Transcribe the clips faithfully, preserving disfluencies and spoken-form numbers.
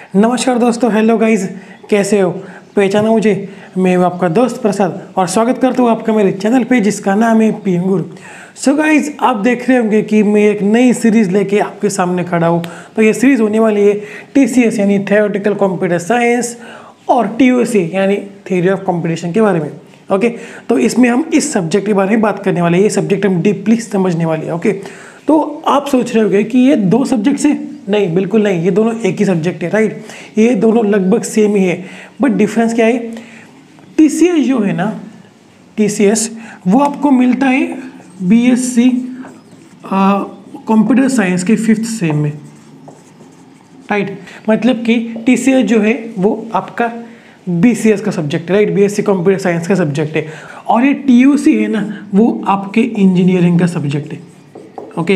नमस्कार दोस्तों, hello guys, कैसे हो? पहचाना मुझे? मैं हूं आपका दोस्त प्रसाद और स्वागत करता हूं आपका मेरे चैनल पे जिसका नाम है पीएम गुरु। सो गाइस, आप देख रहे होंगे कि मैं एक नई सीरीज़ लेके आपके सामने खड़ा हूं। तो ये सीरीज़ होने वाली है टीसीएस यानी थियोरेटिकल कंप्यूटर साइंस और टीओसी यानी थ्योरी ऑफ कंप्यूटेशन के बारे में। ओके, तो इसमें हम इस सब्जेक्ट के बारे में बात करने वाले हैं। ये सब्जेक्ट हम डीपली समझने वाले हैं। ओके, तो आप सोच रहे होंगे कि ये दो सब्जेक्ट से, नहीं, बिल्कुल नहीं, ये दोनों एक ही सब्जेक्ट है, राइट। ये दोनों लगभग सेम ही है, बट डिफरेंस क्या है? टीसीएस जो है ना, टीसीएस वो आपको मिलता है बीएससी कंप्यूटर साइंस के फिफ्थ सेम में, राइट। मतलब कि टीसीएस जो है वो आपका बीसीएस का सब्जेक्ट है, राइट, बीएससी कंप्यूटर साइंस का सब्जेक्ट है। और ये टीयूसी है ना, वो आपके इंजीनियरिंग का सब्जेक्ट है। ओके,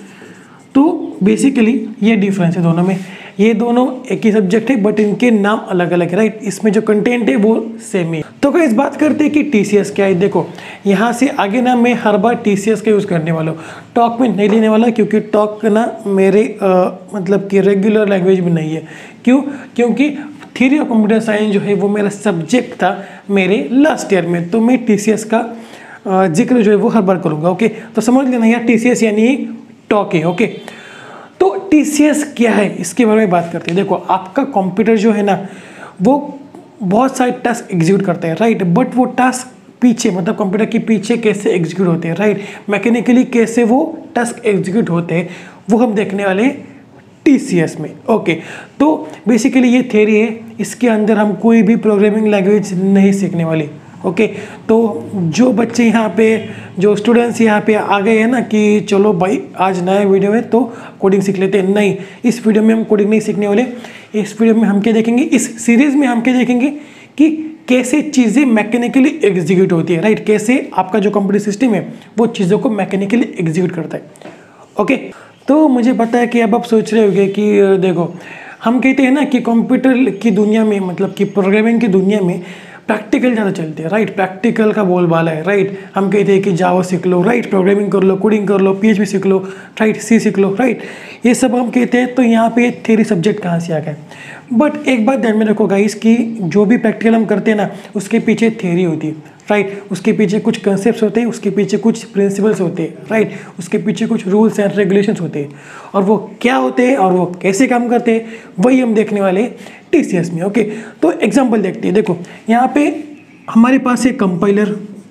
तो बेसिकली ये डिफरेंस है दोनों में। ये दोनों एक ही सब्जेक्ट है बट इनके नाम अलग अलग है, राइट। इसमें जो कंटेंट है वो सेम ही है। तो क्या इस बात करते हैं कि टीसीएस क्या है। देखो, यहाँ से आगे ना मैं हर बार टीसीएस का यूज़ करने वाला हूँ, टॉक में नहीं लेने वाला, क्योंकि टॉक ना मेरे आ, मतलब कि रेगुलर लैंग्वेज में नहीं है। क्यों? क्योंकि थ्योरी ऑफ कंप्यूटर साइंस जो है वो मेरा सब्जेक्ट था मेरे लास्ट ईयर में, तो मैं टीसीएस का जिक्र जो है वो हर बार करूँगा। ओके, तो समझ लेना यार, टीसीएस यानी टॉक है। ओके, तो टीसीएस क्या है इसके बारे में बात करते हैं। देखो, आपका कंप्यूटर जो है ना वो बहुत सारे टास्क एग्जीक्यूट करता है, राइट। बट वो टास्क पीछे, मतलब कंप्यूटर के पीछे कैसे एग्जीक्यूट होते हैं, राइट, मैकेनिकली कैसे वो टास्क एग्जीक्यूट होते हैं, वो हम देखने वाले हैं टीसीएस में। ओके, तो बेसिकली ये थ्योरी है, इसके अंदर हम कोई भी प्रोग्रामिंग लैंग्वेज नहीं सीखने वाली। ओके, तो जो बच्चे यहाँ पे, जो स्टूडेंट्स यहाँ पे आ गए हैं ना कि चलो भाई आज नया वीडियो है तो कोडिंग सीख लेते हैं, नहीं, इस वीडियो में हम कोडिंग नहीं सीखने वाले। इस वीडियो में हम क्या देखेंगे, इस सीरीज़ में हम क्या देखेंगे कि कैसे चीज़ें मैकेनिकली एग्जीक्यूट होती है, राइट। कैसे आपका जो कंप्यूटर सिस्टम है वो चीज़ों को मैकेनिकली एग्जीक्यूट करता है। ओके, तो मुझे पता है कि अब आप सोच रहे होंगे कि देखो, हम कहते हैं ना कि कंप्यूटर की दुनिया में, मतलब कि प्रोग्रामिंग की दुनिया में प्रैक्टिकल ज़्यादा चलते हैं, राइट। प्रैक्टिकल का बोलबाला है, राइट। हम कहते हैं कि जावा सीख लो, राइट, प्रोग्रामिंग कर लो, कोडिंग कर लो, पीएचपी सीख लो, राइट, सी सीख लो, राइट, ये सब हम कहते हैं। तो यहाँ पे थ्योरी सब्जेक्ट कहाँ से आ गया? बट एक बात ध्यान में रखो गाइस कि जो भी प्रैक्टिकल हम करते हैं ना उसके पीछे थ्योरी होती है, राइट। उसके पीछे कुछ कंसेप्ट होते हैं, उसके पीछे कुछ प्रिंसिपल्स होते हैं, राइट। उसके पीछे कुछ रूल्स एंड रेगुलेशंस होते हैं, और वो क्या होते हैं और वो कैसे काम करते हैं वही हम देखने वाले टीसीएस में। ओके, तो एग्जांपल देखते हैं। देखो, यहाँ पे हमारे पास एक कंपाइलर,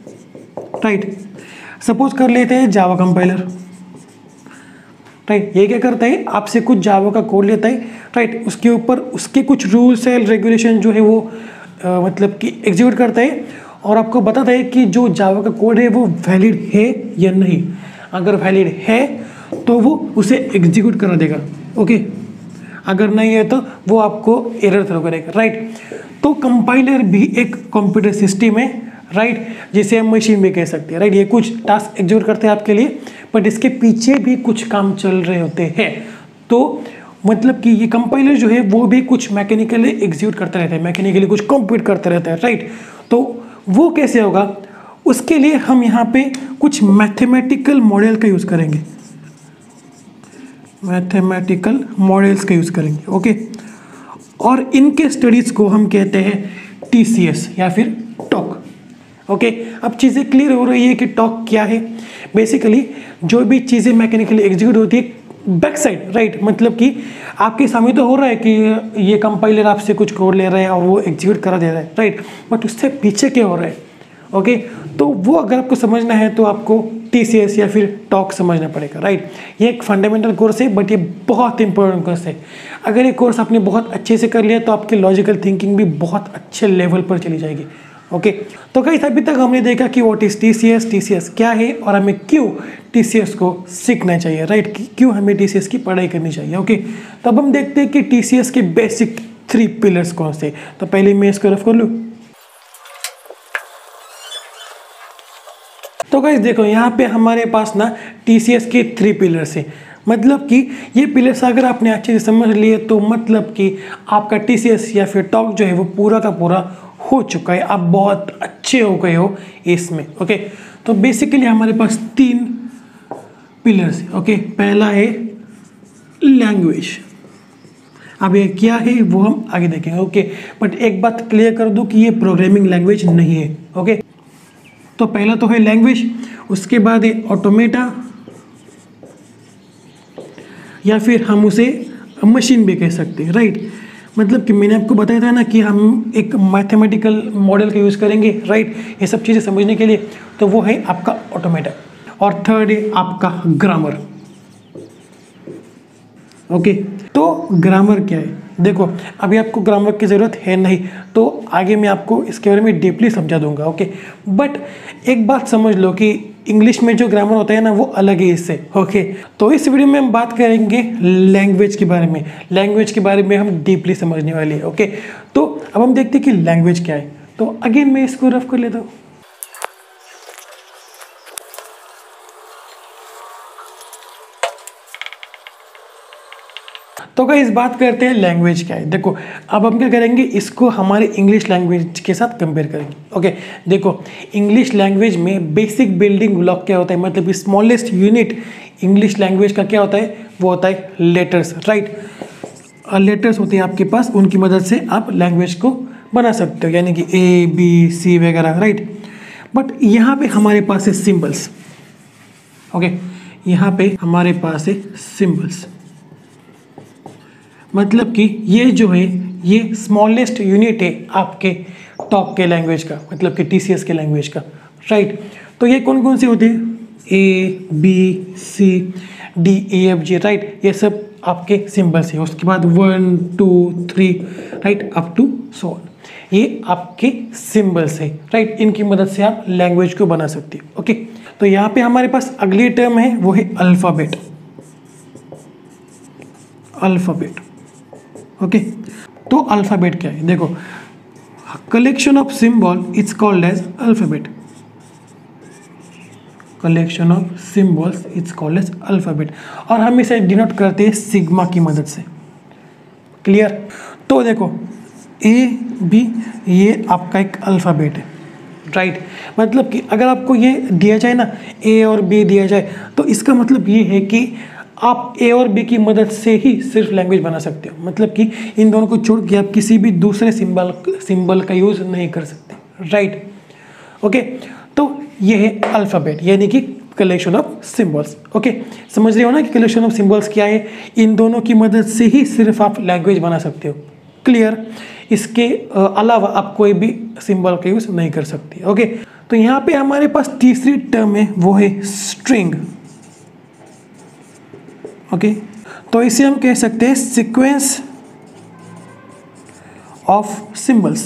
राइट, सपोज कर लेते हैं जावा कंपाइलर, राइट। ये क्या करता है, आपसे कुछ जावा का कोड लेता है, राइट, उसके ऊपर उसके कुछ रूल्स एंड रेगुलेशन जो है वो आ, मतलब कि एग्जीक्यूट करता है और आपको बताता है कि जो जावा का कोड है वो वैलिड है या नहीं। अगर वैलिड है तो वो उसे एग्जीक्यूट करा देगा, ओके। अगर नहीं है तो वो आपको एरर थ्रो करेगा, राइट। तो कंपाइलर भी एक कंप्यूटर सिस्टम है, राइट, जिसे हम मशीन भी कह सकते हैं, राइट। ये कुछ टास्क एग्जीक्यूट करते हैं आपके लिए, बट इसके पीछे भी कुछ काम चल रहे होते हैं। तो मतलब कि ये कंपाइलर जो है वो भी कुछ मैकेनिकली एग्जीक्यूट करता रहता है, मैकेनिकली कुछ कंप्यूट करता रहता है, राइट। तो वो कैसे होगा, उसके लिए हम यहाँ पे कुछ मैथमेटिकल मॉडल का यूज़ करेंगे, मैथमेटिकल मॉडल्स का यूज़ करेंगे, ओके। और इनके स्टडीज़ को हम कहते हैं टीसीएस या फिर टॉक। ओके, अब चीज़ें क्लियर हो रही है कि टॉक क्या है। बेसिकली जो भी चीज़ें मैकेनिकली एग्जीक्यूट होती है बैक साइड, राइट, मतलब कि आपके सामने तो हो रहा है कि ये कंपाइलर आपसे कुछ कोड ले रहा है और वो एग्जीक्यूट करा दे रहा है, राइट, बट उससे पीछे क्या हो रहा है। ओके, तो वो अगर आपको समझना है तो आपको टीसीएस या फिर टॉक समझना पड़ेगा, राइट। ये एक फंडामेंटल कोर्स है बट ये बहुत इंपॉर्टेंट कोर्स है। अगर ये कोर्स आपने बहुत अच्छे से कर लिया तो आपकी लॉजिकल थिंकिंग भी बहुत अच्छे लेवल पर चली जाएगी। ओके, तो गाइस अभी तक हमने देखा कि व्हाट इज टीसीएस, टीसीएस क्या है और हमें क्यों टीसीएस को सीखना चाहिए, राइट, क्यों हमें टीसीएस की पढ़ाई करनी चाहिए। ओके, तो अब हम देखते हैं कि टीसीएस के बेसिक थ्री पिलर्स कौन से। तो पहले मैं इसको रफ कर लूँ। तो गाइस देखो, यहाँ पे हमारे पास ना टीसीएस के थ्री पिलर्स हैं। मतलब कि ये पिलर्स अगर आपने अच्छे से समझ लिए तो मतलब कि आपका टीसीएस या फिर टॉक जो है वो पूरा का पूरा हो चुका है, आप बहुत अच्छे हो गए हो इसमें। ओके, तो बेसिकली हमारे पास तीन पिलर्स है। ओके, पहला है लैंग्वेज, अब ये क्या है वो हम आगे देखेंगे। ओके, बट एक बात क्लियर कर दूं कि ये प्रोग्रामिंग लैंग्वेज नहीं है। ओके, तो पहला तो है लैंग्वेज, उसके बाद है ऑटोमेटा, या फिर हम उसे मशीन भी कह सकते हैं, राइट। मतलब कि मैंने आपको बताया था ना कि हम एक मैथमेटिकल मॉडल का यूज़ करेंगे, राइट, ये सब चीज़ें समझने के लिए। तो वो है आपका ऑटोमेटा। और थर्ड है आपका ग्रामर। ओके, तो ग्रामर क्या है? देखो, अभी आपको ग्रामर की ज़रूरत है नहीं, तो आगे मैं आपको इसके बारे में डीपली समझा दूंगा। ओके, बट एक बात समझ लो कि इंग्लिश में जो ग्रामर होता है ना वो अलग है इससे। ओके, तो इस वीडियो में हम बात करेंगे लैंग्वेज के बारे में। लैंग्वेज के बारे में हम डीपली समझने वाले हैं। ओके, तो अब हम देखते हैं कि लैंग्वेज क्या है। तो अगेन मैं इसको रफ कर लेता हूँ। तो गाइस बात करते हैं लैंग्वेज क्या है। देखो, अब हम क्या करेंगे, इसको हमारे इंग्लिश लैंग्वेज के साथ कंपेयर करेंगे। ओके, देखो, इंग्लिश लैंग्वेज में बेसिक बिल्डिंग ब्लॉक क्या होता है, मतलब स्मॉलेस्ट यूनिट इंग्लिश लैंग्वेज का क्या होता है, वो होता है लेटर्स, राइट। लेटर्स होते हैं आपके पास, उनकी मदद से आप लैंग्वेज को बना सकते हो, यानी कि ए बी सी वगैरह, राइट। बट यहाँ पे हमारे पास है सिम्बल्स। ओके, यहाँ पे हमारे पास है सिम्बल्स, मतलब कि ये जो है ये स्मॉलेस्ट यूनिट है आपके टॉप के लैंग्वेज का, मतलब कि टीसीएस के लैंग्वेज का, राइट। तो ये कौन कौन से होते हैं, A B C D A F G, right, ये सब आपके सिंबल्स हैं। उसके बाद one two three, right, up to so on, ये आपके सिंबल्स है, राइट। इनकी मदद से आप लैंग्वेज को बना सकते हो। ओके, तो यहाँ पे हमारे पास अगली टर्म है, वो है अल्फ़ाबेट। अल्फ़ाबेट, ओके, तो अल्फ़ाबेट क्या है? देखो, collection of symbol is called as alphabet. Collection of symbols is called as alphabet, और हम इसे डिनोट करते हैं सिग्मा की मदद से। क्लियर? तो देखो, ए बी ये आपका एक अल्फ़ाबेट है, राइट। मतलब कि अगर आपको ये दिया जाए ना, ए और बी दिया जाए, तो इसका मतलब ये है कि आप ए और बी की मदद से ही सिर्फ लैंग्वेज बना सकते हो। मतलब कि इन दोनों को छोड़ के आप किसी भी दूसरे सिंबल सिंबल का यूज़ नहीं कर सकते, राइट। ओके, तो ये है अल्फ़ाबेट, यानी कि कलेक्शन ऑफ सिंबल्स। ओके, समझ रहे हो ना कि कलेक्शन ऑफ सिंबल्स क्या है? इन दोनों की मदद से ही सिर्फ आप लैंग्वेज बना सकते हो। क्लियर? इसके अलावा आप कोई भी सिंबल का यूज़ नहीं कर सकते। ओके, तो यहाँ पे हमारे पास तीसरी टर्म है, वो है स्ट्रिंग। Okay okay. तो इसे हम कह सकते हैं सीक्वेंस ऑफ सिंबल्स।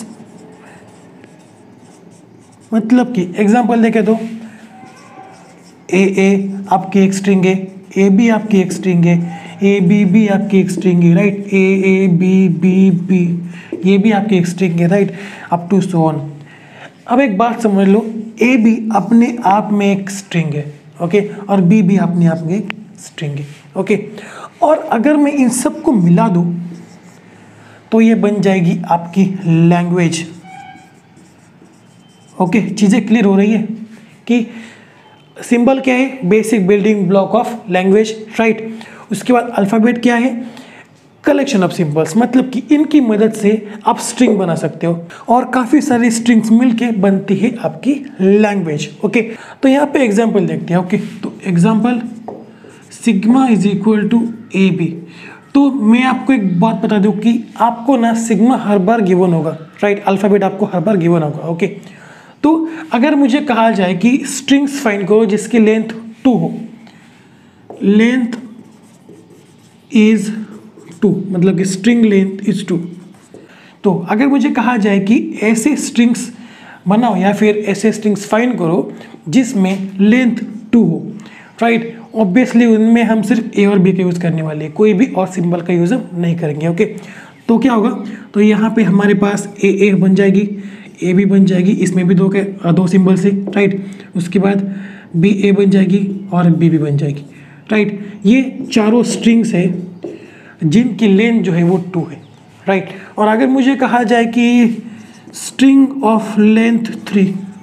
मतलब कि एग्जांपल देखें तो ए ए आपकी एक स्ट्रिंग है, ए बी आपकी एक स्ट्रिंग है, ए बी बी आपकी एक स्ट्रिंग है, right. A A B B B ये भी आपकी एक स्ट्रिंग है, right, up to so on. अब एक बात समझ लो, ए बी अपने आप में एक स्ट्रिंग है, ओके okay? और बी भी अपने आप में एक स्ट्रिंग है, ओके okay? और अगर मैं इन सब को मिला दूं तो ये बन जाएगी आपकी लैंग्वेज। Okay okay? चीज़ें क्लियर हो रही है कि सिंबल क्या है, basic building block of language, right. उसके बाद अल्फ़ाबेट क्या है, कलेक्शन ऑफ सिंबल्स, मतलब कि इनकी मदद से आप स्ट्रिंग बना सकते हो, और काफ़ी सारी स्ट्रिंग्स मिलके बनती है आपकी लैंग्वेज। ओके, तो यहाँ पे एग्जांपल देखते हैं। ओके, तो example sigma is equal to A B. तो मैं आपको एक बात बता दूं कि आपको ना सिग्मा हर बार गिवन होगा, राइट, अल्फ़ाबेट आपको हर बार गिवन होगा। ओके, तो अगर मुझे कहा जाए कि स्ट्रिंग्स फाइंड करो जिसकी लेंथ टू हो, लेंथ इज टू, मतलब कि स्ट्रिंग लेंथ इज टू, तो अगर मुझे कहा जाए कि ऐसे स्ट्रिंग्स बनाओ या फिर ऐसे स्ट्रिंग्स फाइंड करो जिसमें लेंथ टू हो, राइट, ऑब्वियसली उनमें हम सिर्फ ए और बी का यूज़ करने वाले हैं, कोई भी और सिंबल का यूज़ हम नहीं करेंगे। ओके, तो क्या होगा, तो यहाँ पे हमारे पास ए ए बन जाएगी, ए बी बन जाएगी, इसमें भी दो के दो सिंबल्स है, राइट। उसके बाद बी ए बन जाएगी और बी बी बन जाएगी, राइट। ये चारों स्ट्रिंग्स है जिनकी लेंथ जो है वो टू है, राइट। और अगर मुझे कहा जाए कि स्ट्रिंग ऑफ लेंथ थ्री,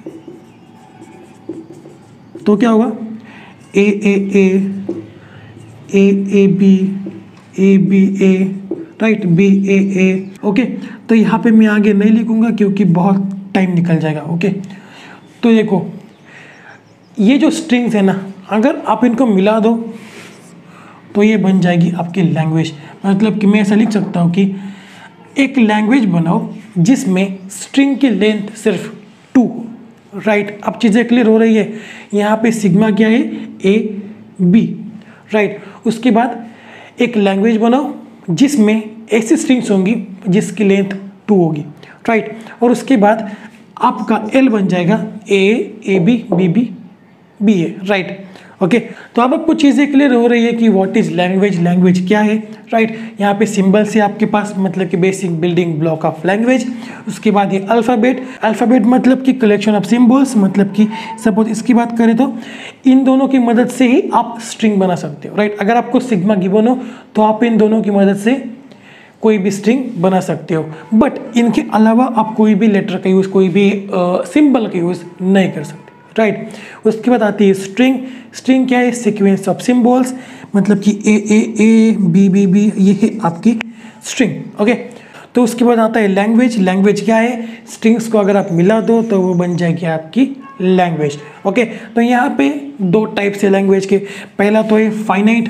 तो क्या होगा, A A A A A B A B A, right, B A A. Okay, तो यहाँ पे मैं आगे नहीं लिखूंगा क्योंकि बहुत टाइम निकल जाएगा। ओके, तो देखो ये जो स्ट्रिंग्स है ना, अगर आप इनको मिला दो तो ये बन जाएगी आपकी लैंग्वेज। मतलब कि मैं ऐसा लिख सकता हूँ कि एक लैंग्वेज बनाओ जिसमें स्ट्रिंग की लेंथ सिर्फ टू। राइट, अब चीज़ें क्लियर हो रही है। यहाँ पे सिग्मा क्या है, ए बी। राइट, उसके बाद एक लैंग्वेज बनाओ जिसमें ऐसी स्ट्रिंग्स होंगी जिसकी लेंथ टू होगी। राइट, और उसके बाद आपका एल बन जाएगा A A B B B B A. Right, okay, तो अब आपको चीज़ें क्लियर हो रही है कि व्हाट इज लैंग्वेज, लैंग्वेज क्या है। राइट, यहाँ पे सिंबल से आपके पास मतलब कि basic building block of language. उसके बाद ये अल्फ़ाबेट, अल्फ़ाबेट मतलब कि कलेक्शन ऑफ सिंबल्स। मतलब कि सपोज इसकी बात करें तो इन दोनों की मदद से ही आप स्ट्रिंग बना सकते हो। राइट, अगर आपको सिग्मा गिवन हो तो आप इन दोनों की मदद से कोई भी स्ट्रिंग बना सकते हो, बट इनके अलावा आप कोई भी लेटर का यूज़, कोई भी सिंबल का यूज़ नहीं कर सकते। Right right. उसके बाद आती है स्ट्रिंग। स्ट्रिंग क्या है, सीक्वेंस ऑफ सिंबल्स। मतलब कि A A A B B B, ये है आपकी स्ट्रिंग। ओके, तो उसके बाद आता है लैंग्वेज। लैंग्वेज क्या है, स्ट्रिंग्स को अगर आप मिला दो तो वो बन जाएगी आपकी लैंग्वेज। ओके, तो यहाँ पे दो टाइप से लैंग्वेज के। पहला तो है फाइनाइट,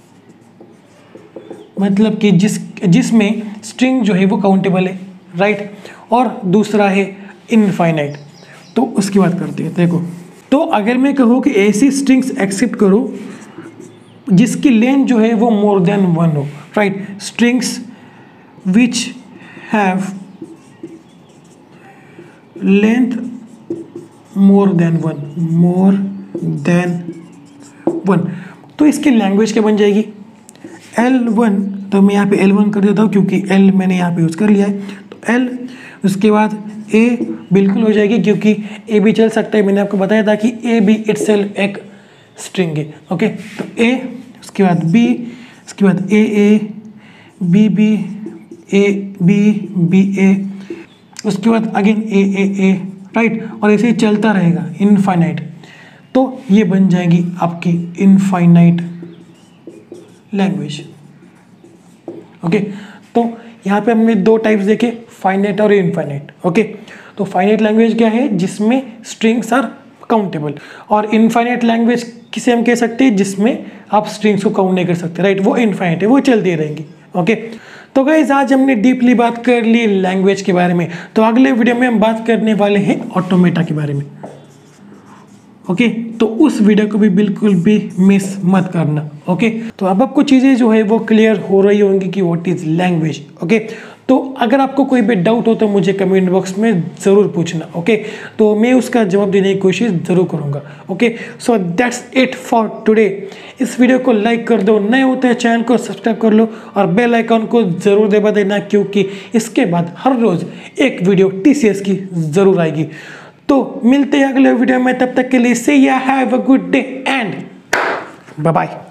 मतलब कि जिस जिसमें स्ट्रिंग जो है वो काउंटेबल है। Right right. और दूसरा है इनफाइनाइट। तो उसकी बात करते हैं। देखो, तो अगर मैं कहूँ कि ऐसी स्ट्रिंग्स एक्सेप्ट करो जिसकी लेंथ जो है वो मोर देन वन हो। Right, strings which have length more than one, more than one, तो इसकी लैंग्वेज क्या बन जाएगी, एल वन। तो मैं यहाँ पे एल वन कर देता हूँ क्योंकि एल मैंने यहाँ पे यूज़ कर लिया है। तो एल, उसके बाद ए बिल्कुल हो जाएगी क्योंकि ए भी चल सकता है। मैंने आपको बताया था कि ए बी इटसेल्फ एक स्ट्रिंग है। ओके, तो ए, उसके बाद बी, उसके बाद A A B B A B B A, उसके बाद again A A A. Right, और ऐसे ही चलता रहेगा इनफाइनाइट। तो ये बन जाएगी आपकी इनफाइनाइट लैंग्वेज। ओके, तो यहाँ पे हमने दो टाइप्स देखे, फाइनाइट और इनफाइनाइट। ओके, तो फाइनाइट लैंग्वेज क्या है, जिसमें स्ट्रिंग्स आर काउंटेबल, और इनफाइनाइट लैंग्वेज किसे हम कह सकते हैं, जिसमें आप स्ट्रिंग्स को काउंट नहीं कर सकते। राइट, वो इनफाइनाइट है, वो चलती रहेंगी। ओके, तो गाइस आज हमने डीपली बात कर ली लैंग्वेज के बारे में। तो अगले वीडियो में हम बात करने वाले हैं ऑटोमेटा के बारे में। ओके okay, तो उस वीडियो को भी बिल्कुल भी मिस मत करना। Okay okay? तो अब आपको चीज़ें जो है वो क्लियर हो रही होंगी कि व्हाट इज़ लैंग्वेज। ओके, तो अगर आपको कोई भी डाउट हो तो मुझे कमेंट बॉक्स में ज़रूर पूछना। Okay okay? तो मैं उसका जवाब देने की कोशिश ज़रूर करूँगा। Okay, so that's it for today. इस वीडियो को लाइक कर दो, नए होते हैं चैनल को सब्सक्राइब कर लो और बेल आइकॉन को ज़रूर दबा देना, क्योंकि इसके बाद हर रोज़ एक वीडियो टी सी एस की ज़रूर आएगी। तो मिलते हैं अगले वीडियो में, तब तक के लिए से या have a good day and bye bye.